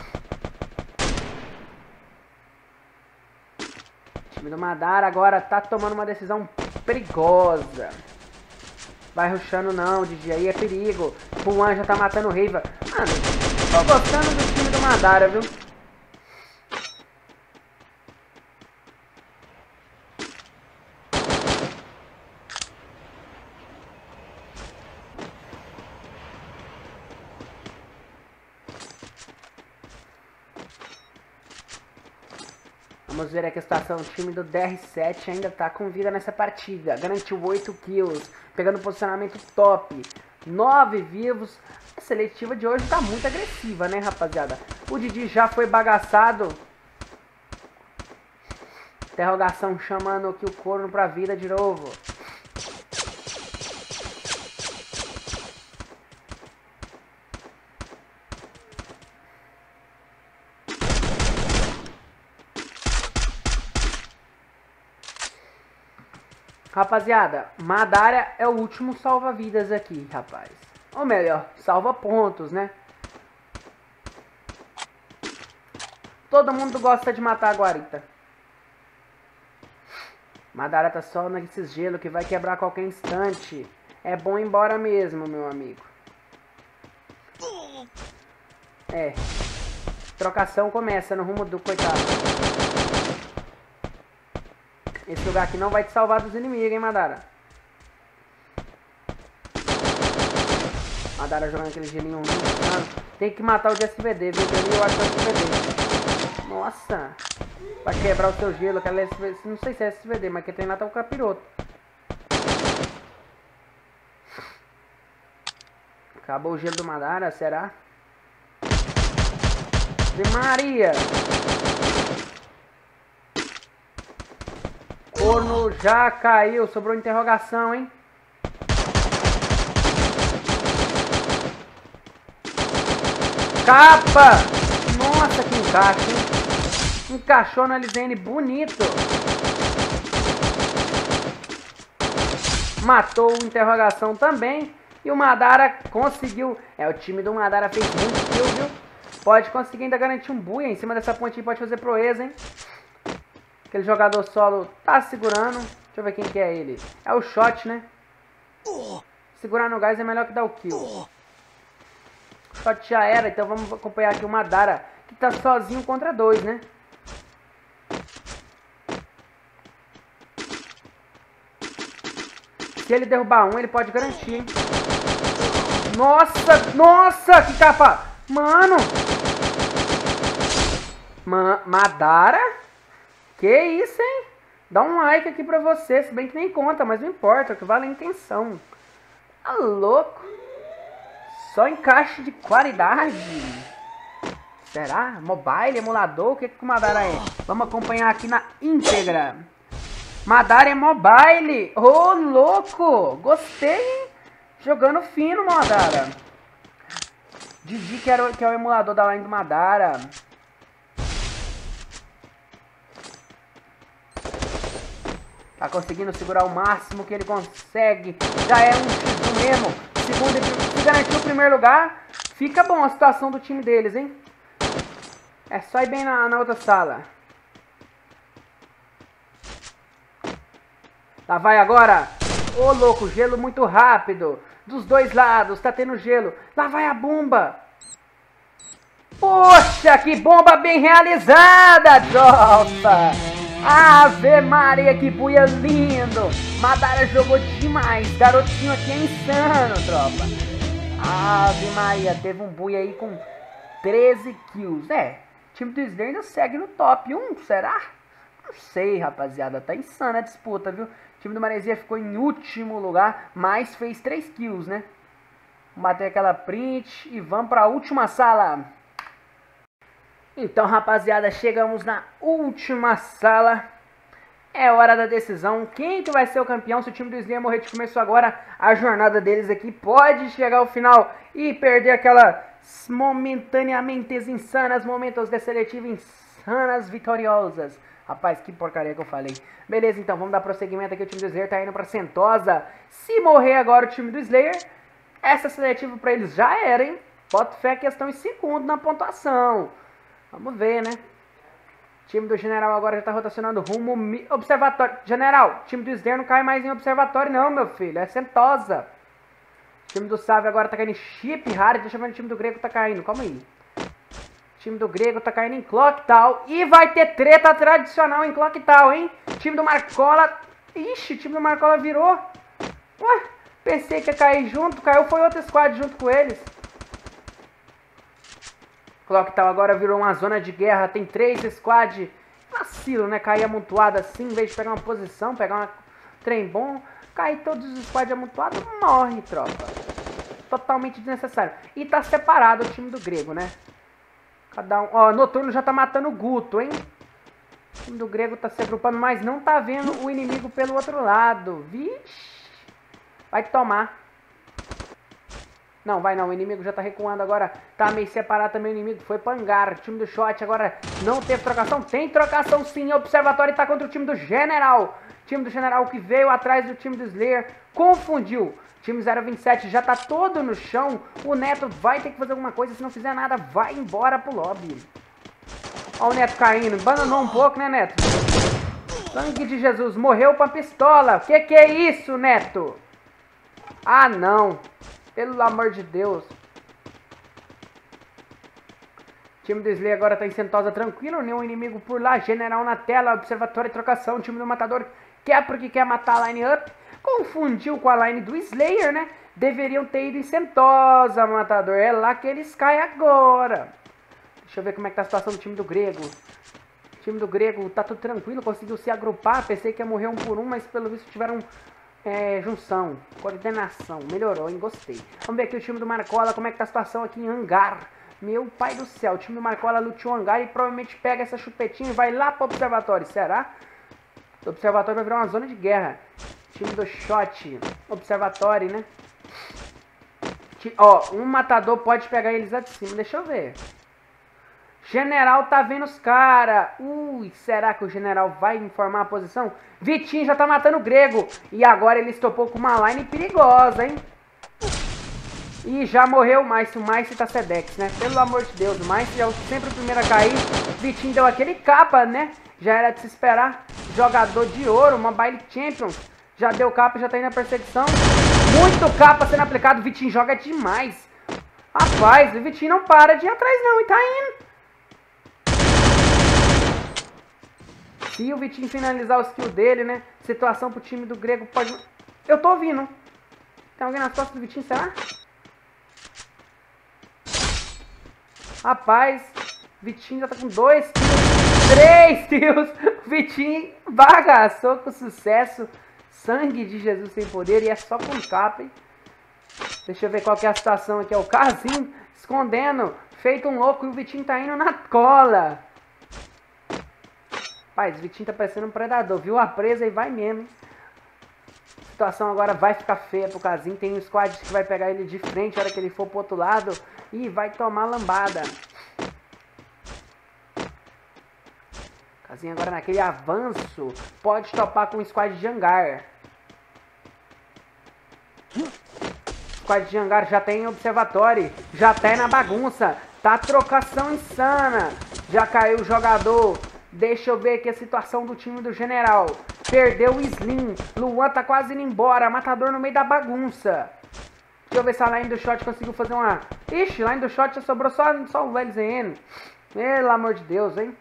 O time do Madara agora tá tomando uma decisão perigosa. Vai rushando não, D J, aí é perigo. O Juan já tá matando o Reiva. Mano, tô gostando do time do Madara, viu? Vamos ver aqui a situação. O time do D R sete ainda tá com vida nessa partida. Garantiu oito kills. Pegando posicionamento top. nove vivos. A seletiva de hoje tá muito agressiva, né, rapaziada? O Didi já foi bagaçado. Interrogação chamando aqui o corno pra vida de novo. Rapaziada, Madara é o último salva-vidas aqui, rapaz. Ou melhor, salva pontos, né? Todo mundo gosta de matar a guarita. Madara tá só nesses gelo que vai quebrar a qualquer instante. É bom ir embora mesmo, meu amigo. É. Trocação começa no rumo do coitado. Esse lugar aqui não vai te salvar dos inimigos, hein, Madara? Madara jogando aquele gelinho ruim. Tem que matar o de S V D, viu? Eu acho que é S V D. Nossa! Vai quebrar o seu gelo, aquela S V D. Não sei se é S V D, mas quem treinar tá o capiroto. Acabou o gelo do Madara, será? De Maria! Corno já caiu, sobrou interrogação, hein? Capa! Nossa, que encaixe, hein? Encaixou no L Z N bonito. Matou o interrogação também. E o Madara conseguiu. É, o time do Madara fez muito kill, viu? Pode conseguir ainda garantir um buia em cima dessa ponte, pode fazer proeza, hein? Aquele jogador solo tá segurando. Deixa eu ver quem que é ele. É o shot, né? Segurar no gás é melhor que dar o kill. O shot já era, então vamos acompanhar aqui o Madara, que tá sozinho contra dois, né? Se ele derrubar um, ele pode garantir, hein? Nossa, nossa, que capa! Mano! Ma Madara? Que isso, hein? Dá um like aqui pra você, se bem que nem conta, mas não importa, o que vale é a intenção. Tá louco? Só encaixe de qualidade. Será? Mobile, emulador? O que que o Madara é? Vamos acompanhar aqui na íntegra. Madara é mobile. Ô, oh, louco! Gostei, hein? Jogando fino, Madara. Didi, que, era, que é o emulador da line do Madara. Tá conseguindo segurar o máximo que ele consegue. Já é um X um mesmo. Segundo, se garantir o primeiro lugar, fica bom a situação do time deles, hein? É só ir bem na, na outra sala. Lá vai agora. Ô, louco, gelo muito rápido. Dos dois lados, tá tendo gelo. Lá vai a bomba. Poxa, que bomba bem realizada, tropa. Ave Maria, que buia lindo. Madara jogou demais. Garotinho aqui é insano, tropa. Ave Maria, teve um buia aí com treze kills. É, o time do Slayer ainda segue no top um, será? Não sei, rapaziada. Tá insana a disputa, viu? O time do Maresia ficou em último lugar, mas fez três kills, né? Vamos bater aquela print e vamos pra última sala. Então, rapaziada, chegamos na última sala. É hora da decisão. Quem que vai ser o campeão? Se o time do Slayer morrer de começo agora, a jornada deles aqui pode chegar ao final e perder aquelas momentaneamente insanas, momentos de seletivo insanas vitoriosas. Rapaz, que porcaria que eu falei. Beleza, então, vamos dar prosseguimento aqui. O time do Slayer tá indo pra Sentosa. Se morrer agora o time do Slayer, essa seletiva pra eles já era, hein? Bota fé que estão em segundo na pontuação. Vamos ver, né? O time do General agora já tá rotacionando rumo observatório. General, o time do Slayer não cai mais em observatório não, meu filho. É Sentosa. O time do Save agora tá caindo em chip hard. Deixa eu ver o time do Grego tá caindo. Calma aí. O time do Grego tá caindo em Clock Tower. E vai ter treta tradicional em Clock Tower, hein? O time do Marcola... Ixi, o time do Marcola virou. Ué, pensei que ia cair junto. Caiu, foi outro squad junto com eles. Clock Tower agora virou uma zona de guerra. Tem três squad. Vacilo, né? Cair amontoado assim, em vez de pegar uma posição, pegar uma trem bom. Cair todos os squads amontoados, morre, tropa. Totalmente desnecessário. E tá separado o time do Grego, né? Cada um... Ó, Noturno já tá matando o Guto, hein? O time do Grego tá se agrupando, mas não tá vendo o inimigo pelo outro lado. Vixe. Vai tomar. Não, vai não. O inimigo já tá recuando agora. Tá meio separado também o inimigo. Foi pra hangar. O time do Shot agora não teve trocação. Tem trocação sim. O Observatório tá contra o time do General. O time do General que veio atrás do time do Slayer. Confundiu. O time zero vinte e sete já tá todo no chão. O Neto vai ter que fazer alguma coisa. Se não fizer nada, vai embora pro lobby. Ó o Neto caindo. Abandonou um pouco, né, Neto? Sangue de Jesus. Morreu com a pistola. Que que é isso, Neto? Ah, não. Pelo amor de Deus. O time do Slayer agora tá em Sentosa tranquilo. Nenhum inimigo por lá. General na tela. Observatório e trocação. O time do Matador quer porque quer matar a line up. Confundiu com a line do Slayer, né? Deveriam ter ido em Sentosa, Matador. É lá que eles caem agora. Deixa eu ver como é que tá a situação do time do Grego. O time do Grego tá tudo tranquilo. Conseguiu se agrupar. Pensei que ia morrer um por um, mas pelo visto tiveram... É, junção, coordenação, melhorou, hein? Gostei. Vamos ver aqui o time do Marcola, como é que tá a situação aqui em hangar. Meu pai do céu, o time do Marcola lutou hangar e provavelmente pega essa chupetinha e vai lá pro observatório, será? O observatório vai virar uma zona de guerra. Time do Shot, observatório, né? Ó, um matador pode pegar eles lá de cima, deixa eu ver. General tá vendo os caras. Ui, será que o General vai informar a posição? Vitinho já tá matando o Grego. E agora ele estopou com uma line perigosa, hein? E já morreu o Maice. O Maice tá Sedex, né? Pelo amor de Deus, o Maice é sempre o primeiro a cair. Vitinho deu aquele capa, né? Já era de se esperar. Jogador de ouro, Mobile Champions. Já deu capa, já tá indo na perseguição. Muito capa sendo aplicado. Vitinho joga demais. Rapaz, o Vitinho não para de ir atrás não, e tá indo. Se o Vitinho finalizar o skill dele, né? Situação pro time do Grego pode... Eu tô ouvindo. Tem alguém nas costas do Vitinho, será? Rapaz, Vitinho já tá com dois kills. Três kills. O Vitinho bagaçou com sucesso. Sangue de Jesus sem poder. E é só com capa, hein? Deixa eu ver qual que é a situação aqui. É o Carzinho escondendo. Feito um louco. E o Vitinho tá indo na cola. Rapaz, o Vitinho tá parecendo um predador. Viu a presa e vai mesmo, hein? A situação agora vai ficar feia pro Casim. Tem um squad que vai pegar ele de frente na hora que ele for pro outro lado. E vai tomar lambada. Casim agora naquele avanço. Pode topar com o squad de hangar. Squad de hangar já tem observatório. Já tá aí na bagunça. Tá trocação insana. Já caiu o jogador. Deixa eu ver aqui a situação do time do General. Perdeu o Slim. Luan tá quase indo embora. Matador no meio da bagunça. Deixa eu ver se a line do Shot conseguiu fazer uma... Ixi, line do Shot já sobrou só, só o L Z N. Pelo amor de Deus, hein?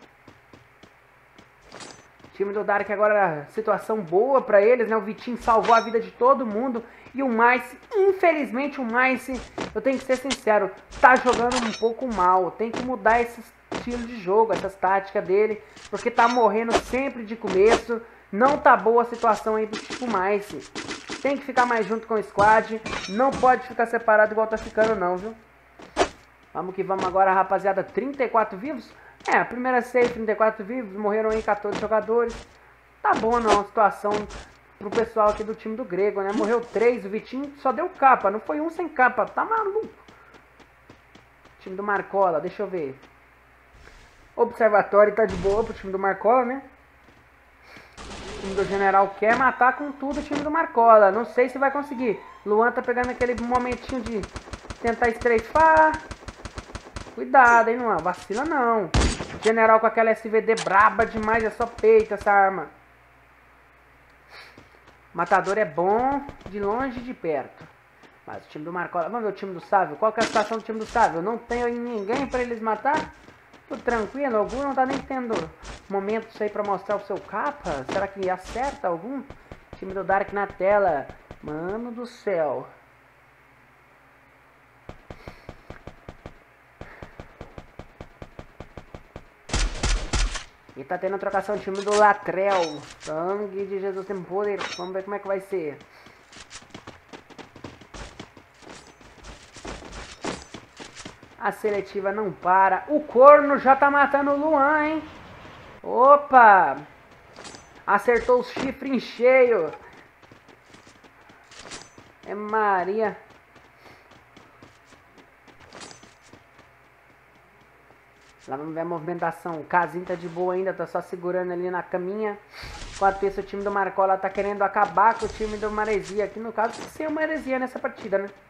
Time do Dark agora, situação boa pra eles, né? O Vitinho salvou a vida de todo mundo. E o Maice, infelizmente o Maice, eu tenho que ser sincero, tá jogando um pouco mal. Tem que mudar esse estilo de jogo, essas táticas dele, porque tá morrendo sempre de começo. Não tá boa a situação aí pro tipo Mice. Tem que ficar mais junto com o squad, não pode ficar separado igual tá ficando não, viu? Vamos que vamos agora, rapaziada. trinta e quatro vivos? É, a primeira save, trinta e quatro vivos, morreram aí quatorze jogadores. Tá bom não, a situação pro pessoal aqui do time do Grego, né? Morreu três, o Vitinho só deu capa, não foi um sem capa, tá maluco. Time do Marcola, deixa eu ver. Observatório tá de boa pro time do Marcola, né? O time do General quer matar com tudo o time do Marcola. Não sei se vai conseguir. Luan tá pegando aquele momentinho de tentar estreifar. Cuidado, hein, Luan. Vacila não. General com aquela S V D braba demais. É só peito essa arma. Matador é bom de longe e de perto. Mas o time do Marcola... Vamos ver o time do Sávio. Qual que é a situação do time do Sávio? Não tem ninguém pra eles matar? Tudo tranquilo? Algum não tá nem tendo momentos aí pra mostrar o seu capa? Será que acerta algum? Time do Dark na tela. Mano do céu. E tá tendo trocação o time do Latrell. Sangue de Jesus tem poder. Vamos ver como é que vai ser. A seletiva não para. O corno já tá matando o Luan, hein? Opa! Acertou o chifre em cheio. É Maria. Lá vamos ver a movimentação. O Casim tá de boa ainda, tá só segurando ali na caminha. Enquanto isso, o time do Marcola tá querendo acabar com o time do Maresia. Aqui no caso, sem o Maresia nessa partida, né?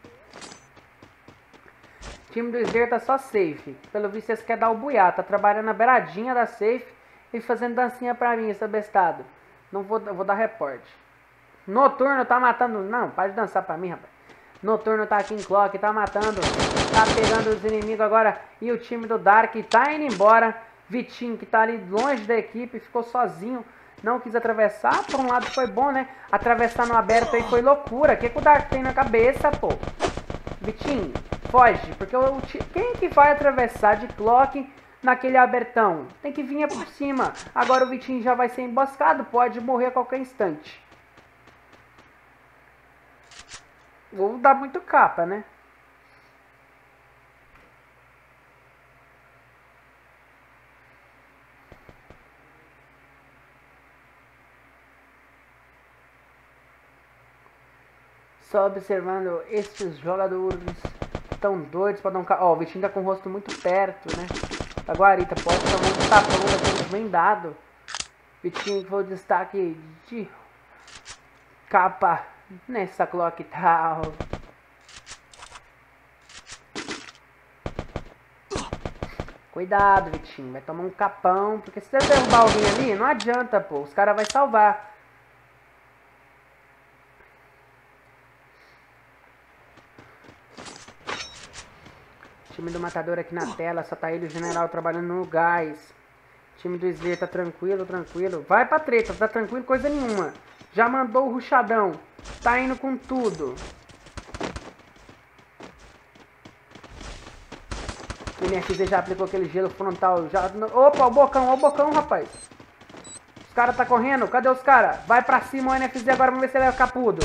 O time do Slayer tá só safe. Pelo visto, eles querem dar o buiá. Tá trabalhando na beiradinha da safe e fazendo dancinha pra mim, esse bestado. Não vou, vou dar reporte. Noturno tá matando... Não, para de dançar pra mim, rapaz. Noturno tá aqui em Clock, tá matando. Tá pegando os inimigos agora. E o time do Dark tá indo embora. Vitinho, que tá ali longe da equipe, ficou sozinho. Não quis atravessar. Por um lado foi bom, né? Atravessar no aberto aí foi loucura. O que, que o Dark tem na cabeça, pô? Vitinho, foge. Porque o, quem que vai atravessar de Clock naquele abertão? Tem que vir por cima. Agora o Vitinho já vai ser emboscado. Pode morrer a qualquer instante. Vou dar muito capa, né? Só observando estes jogadores tão doidos pra dar um capa. Ó, o Vitinho tá com o rosto muito perto, né? Da guarita, pode tomar um tapão daqueles bem dado. Vitinho que foi o destaque de capa nessa Clock tal. Cuidado, Vitinho. Vai tomar um capão. Porque se você derrubar alguém ali, não adianta, pô. Os caras vão salvar. Time do Matador aqui na tela. Só tá ele e o General trabalhando no gás. Time do Slayer tá tranquilo, tranquilo. Vai pra treta, tá tranquilo, coisa nenhuma. Já mandou o ruchadão. Tá indo com tudo. O N F Z já aplicou aquele gelo frontal. Já... Opa, o bocão, ó o bocão, rapaz. Os caras tá correndo. Cadê os caras? Vai pra cima o N F Z agora. Vamos ver se ele é capudo.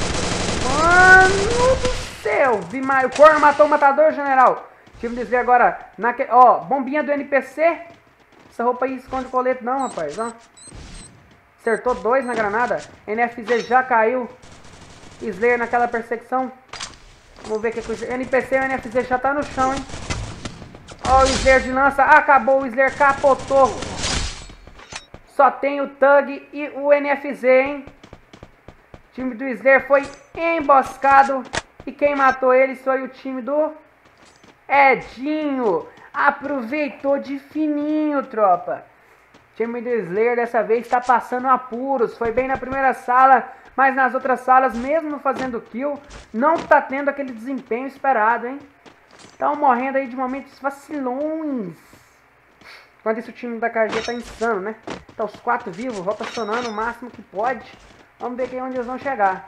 Mano do céu. O corno matou o matador, general. Time do Slayer agora. Naque... Ó, bombinha do N P C. Essa roupa aí esconde o colete não, rapaz. Ó. Acertou dois na granada. N F Z já caiu. Slayer naquela perseguição. Vamos ver o que é o N P C e o N F Z já tá no chão, hein. Ó o Slayer de lança. Acabou. O Slayer capotou. Só tem o Thug e o N F Z, hein. O time do Slayer foi emboscado. E quem matou eles foi o time do Edinho. Aproveitou de fininho, tropa. O time do Slayer dessa vez está passando apuros. Foi bem na primeira sala, mas nas outras salas, mesmo fazendo kill, não está tendo aquele desempenho esperado, hein? Estão morrendo aí de momentos vacilões. Enquanto isso, o time da K G tá insano, né? Tá os quatro vivos, rotacionando o máximo que pode. Vamos ver aqui onde eles vão chegar.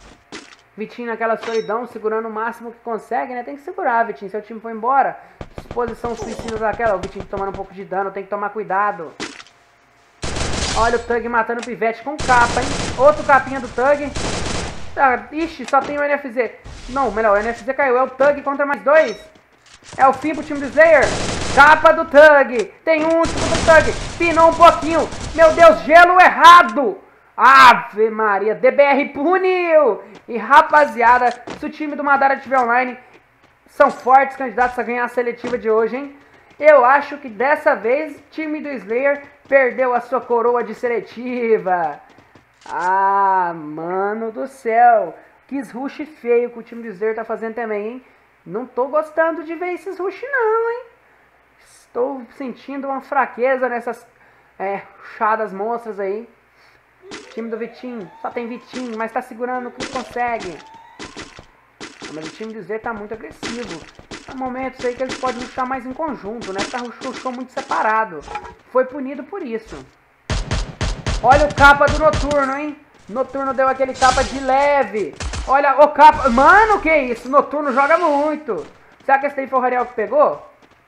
Vitinho naquela solidão, segurando o máximo que consegue, né? Tem que segurar, Vitinho. Seu time foi embora. Posição suicida daquela. O Vitinho tomando um pouco de dano. Tem que tomar cuidado. Olha o Thug matando o Pivete com capa, hein? Outro capinha do Thug. Ah, ixi, só tem o N F Z. Não, melhor, o N F Z caiu. É o Thug contra mais dois. É o fim pro time do Slayer. Capa do Thug. Tem um último do Thug. Pinou um pouquinho. Meu Deus, gelo errado. Ave Maria. D B R puniu. E rapaziada, se o time do Madara estiver online, são fortes candidatos a ganhar a seletiva de hoje, hein? Eu acho que dessa vez o time do Slayer perdeu a sua coroa de seletiva. Ah, mano do céu. Que rush feio que o time do Slayer tá fazendo também, hein? Não tô gostando de ver esses rush não, hein? Estou sentindo uma fraqueza nessas é, ruchadas monstras aí. Time do Vitinho, só tem Vitinho, mas tá segurando o que consegue. Mas o time do Slayer tá muito agressivo. Há momentos aí que eles podem rushar mais em conjunto, né? Tá rushou muito separado. Foi punido por isso. Olha o capa do Noturno, hein? Noturno deu aquele capa de leve. Olha o capa... Mano, que isso? Noturno joga muito. Será que esse daí foi o Rariel que pegou?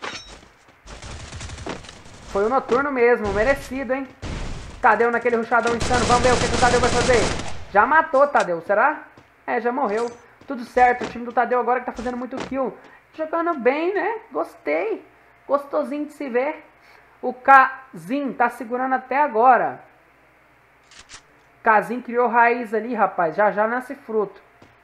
Foi o Noturno mesmo, merecido, hein? Tadeu naquele rushadão insano. Vamos ver o que, que o Tadeu vai fazer. Já matou, Tadeu, será? É, já morreu. Tudo certo, o time do Tadeu agora que tá fazendo muito kill. Jogando bem, né? Gostei. Gostosinho de se ver. O Kazin tá segurando até agora. Kazin criou raiz ali, rapaz. Já já nasce fruto.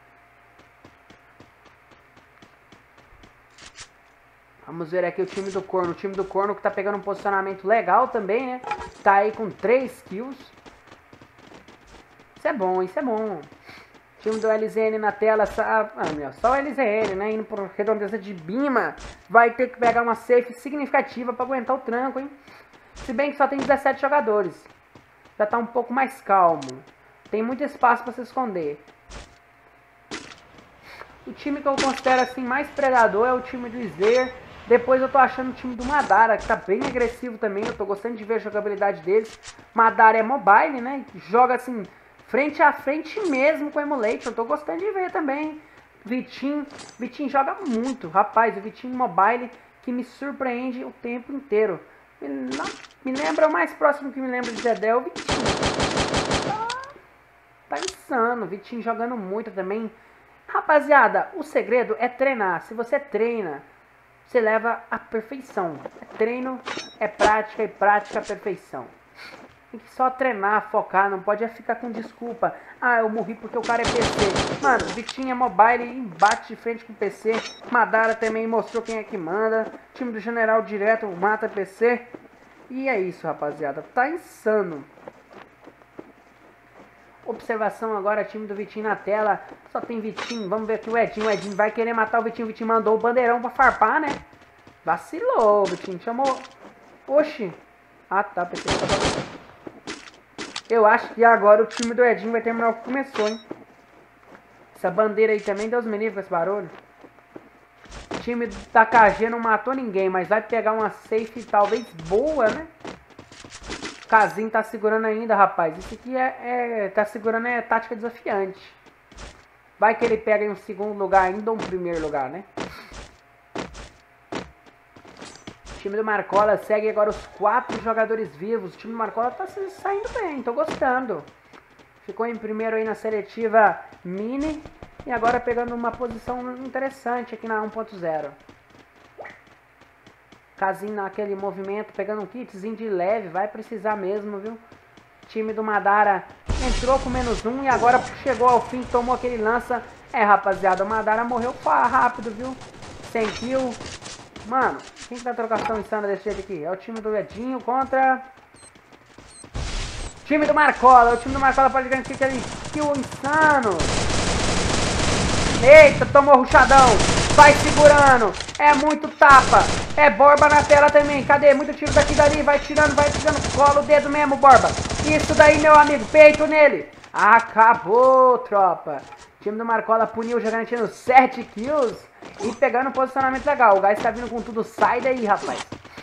Vamos ver aqui o time do Corno. O time do Corno que tá pegando um posicionamento legal também, né? Tá aí com três kills. Isso é bom, isso é bom. Time do L Z N na tela. Ah, meu, só o L Z N, né? Indo por redondeza de Bima. Vai ter que pegar uma safe significativa pra aguentar o tranco, hein? Se bem que só tem dezessete jogadores. Já tá um pouco mais calmo. Tem muito espaço pra se esconder. O time que eu considero assim mais predador é o time do Slayer. Depois eu tô achando o time do Madara, que tá bem agressivo também. Eu tô gostando de ver a jogabilidade deles. Madara é mobile, né? Joga assim, frente a frente mesmo com o Emulation. Eu tô gostando de ver também. Vitinho, Vitinho joga muito. Rapaz, o Vitinho mobile que me surpreende o tempo inteiro. Me, não, me lembra o mais próximo que me lembra de Zedé, o Vitinho. Tá, tá insano. Vitinho jogando muito também. Rapaziada, o segredo é treinar. Se você treina, você leva à perfeição. É treino, é prática e prática a perfeição. Tem que só treinar, focar, não pode ficar com desculpa. Ah, eu morri porque o cara é P C. Mano, Vitinho é mobile e bate de frente com o P C. Madara também mostrou quem é que manda. Time do General direto mata P C. E é isso, rapaziada. Tá insano. Observação agora, time do Vitinho na tela. Só tem Vitinho. Vamos ver aqui o Edinho. O Edinho vai querer matar o Vitinho. O Vitinho mandou o bandeirão pra farpar, né? Vacilou, o Vitinho. Chamou... Oxi. Ah, tá. Pensei que tava... Eu acho que agora o time do Edinho vai terminar o que começou, hein? Essa bandeira aí também, Deus me livre com esse barulho. O time da K G não matou ninguém, mas vai pegar uma safe talvez boa, né? Casinho tá segurando ainda, rapaz. Isso aqui é, é... Tá segurando é tática desafiante. Vai que ele pega em um segundo lugar ainda ou um primeiro lugar, né? O time do Marcola segue agora os quatro jogadores vivos. O time do Marcola tá saindo bem, tô gostando. Ficou em primeiro aí na seletiva mini. E agora pegando uma posição interessante aqui na um ponto zero. Casinho naquele movimento, pegando um kitzinho de leve. Vai precisar mesmo, viu? O time do Madara entrou com menos um e agora chegou ao fim, tomou aquele lança. É, rapaziada, o Madara morreu rápido, viu? Sem kill. Mano, quem que tá trocação insana desse jeito aqui? É o time do Edinho contra... Time do Marcola. O time do Marcola pode garantir aquele kill insano. Eita, tomou ruchadão. Vai segurando. É muito tapa. É Borba na tela também. Cadê? Muito tiro daqui e dali. Vai tirando, vai tirando. Cola o dedo mesmo, Borba. Isso daí, meu amigo. Peito nele. Acabou, tropa. O time do Marcola puniu, já garantindo sete kills. E pegando um posicionamento legal. O Gás tá vindo com tudo. Sai daí, rapaz.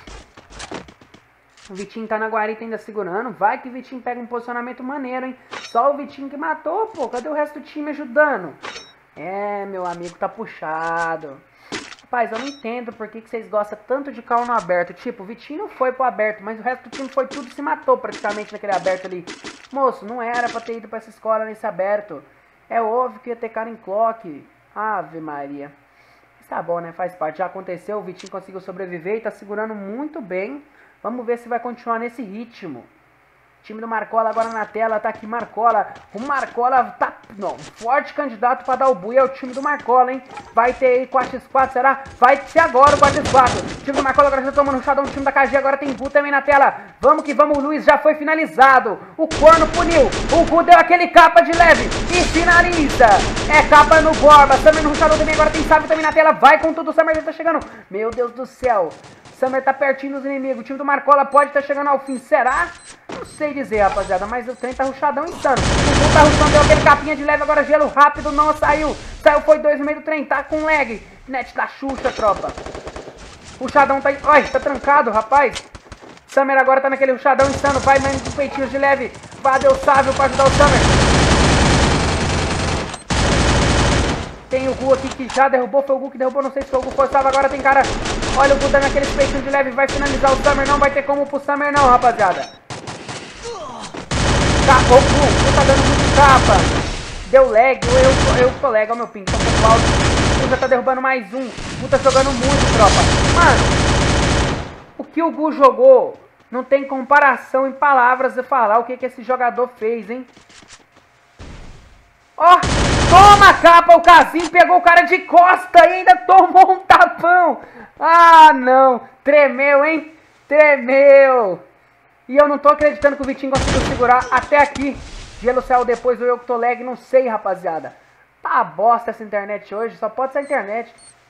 O Vitinho tá na guarita ainda segurando. Vai que o Vitinho pega um posicionamento maneiro, hein? Só o Vitinho que matou, pô. Cadê o resto do time ajudando? É, meu amigo, tá puxado. Rapaz, eu não entendo por que, que vocês gostam tanto de cal no aberto. Tipo, o Vitinho não foi pro aberto, mas o resto do time foi tudo e se matou praticamente naquele aberto ali. Moço, não era pra ter ido pra essa escola nesse aberto. É óbvio que ia ter cara em clock. Ave Maria. Mas tá bom, né? Faz parte. Já aconteceu, o Vitinho conseguiu sobreviver e tá segurando muito bem. Vamos ver se vai continuar nesse ritmo. Time do Marcola agora na tela, tá aqui Marcola. O Marcola tá, não, forte candidato pra dar o bui, é o time do Marcola, hein? Vai ter aí quatro por quatro, será? Vai ser agora o quatro por quatro. O time do Marcola agora já tomando um chadão, o time da K G agora tem Gu também na tela. Vamos que vamos, o Luiz já foi finalizado. O corno puniu, o Gu deu aquele capa de leve e finaliza. É capa no Borba, Summer no chadão também, agora tem Sábio também na tela. Vai com tudo, o Summer já tá chegando. Meu Deus do céu. Summer tá pertinho dos inimigos. O time do Marcola pode estar tá chegando ao fim. Será? Não sei dizer, rapaziada. Mas o trem tá ruxadão insano. O Gu tá ruxando, deu aquele capinha de leve. Agora gelo rápido. Não saiu. Saiu, foi dois no meio do trem. Tá com lag. Net da Xuxa, tropa. Ruxadão tá... Ai, tá trancado, rapaz. Summer agora tá naquele ruxadão insano. Vai, mano, com peitinhos de leve. Vai, Deus sábio pra ajudar o Summer. Tem o Gu aqui que já derrubou. Foi o Gu que derrubou. Não sei se foi o Gu forçava. Agora tem cara... Olha o Gu dando aquele peitinho de leve. Vai finalizar o Summer. Não vai ter como pro Summer não, rapaziada. Capou o Gu. O Gu tá dando muito capa. Deu lag. Eu, eu, eu tô lag. Olha o meu ping. Tá um pouco alto. O Gu já tá derrubando mais um. O Gu tá jogando muito, tropa. Mano, o que o Gu jogou não tem comparação em palavras de falar o que, que esse jogador fez, hein? Ó, oh, toma capa, o Casim pegou o cara de costa e ainda tomou um tapão. Ah, não. Tremeu, hein? Tremeu. E eu não tô acreditando que o Vitinho conseguiu segurar até aqui. Gelo saiu depois do eu que tô lag, não sei, rapaziada. Tá bosta essa internet hoje, só pode ser a internet.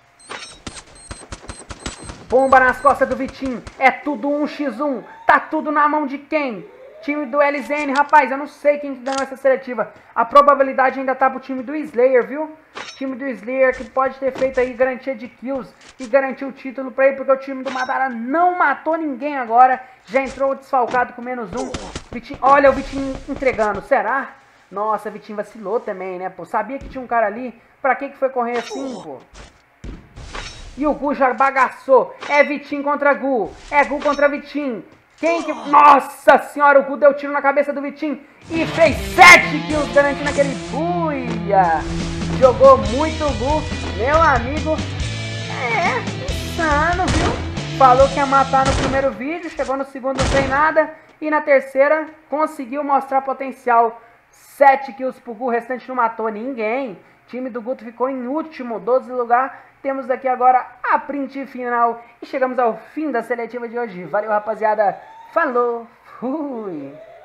Bomba nas costas do Vitinho. É tudo um contra um. Tá tudo na mão de quem? Time do L Z N, rapaz, eu não sei quem ganhou essa seletiva. A probabilidade ainda tá pro time do Slayer, viu? Time do Slayer que pode ter feito aí garantia de kills e garantir o título pra ele, porque o time do Madara não matou ninguém agora. Já entrou desfalcado com menos um. Vitinho, olha o Vitinho entregando, será? Nossa, Vitinho vacilou também, né, pô? Sabia que tinha um cara ali, pra que que foi correr assim, pô? E o Gu já bagaçou. É Vitinho contra Gu. É Gu contra Vitinho. Quem que... Nossa senhora, o Gu deu tiro na cabeça do Vitinho e fez sete kills garantindo aquele buia. Jogou muito o Gu, meu amigo. É, insano, viu? Falou que ia matar no primeiro vídeo, chegou no segundo não tem nada. E na terceira conseguiu mostrar potencial. sete kills pro Gu, o restante não matou ninguém. O time do Guto ficou em último, doze lugar. Temos aqui agora a print final e chegamos ao fim da seletiva de hoje. Valeu, rapaziada. Falou. Fui.